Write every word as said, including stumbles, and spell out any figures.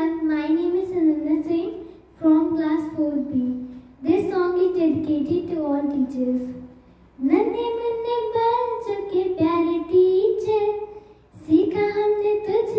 everyone, my name is Ananda Singh from class four B. This song is dedicated to all teachers. नन्हे मुन्ने बच्चों के प्यारे teacher, सीखा हमने तुझ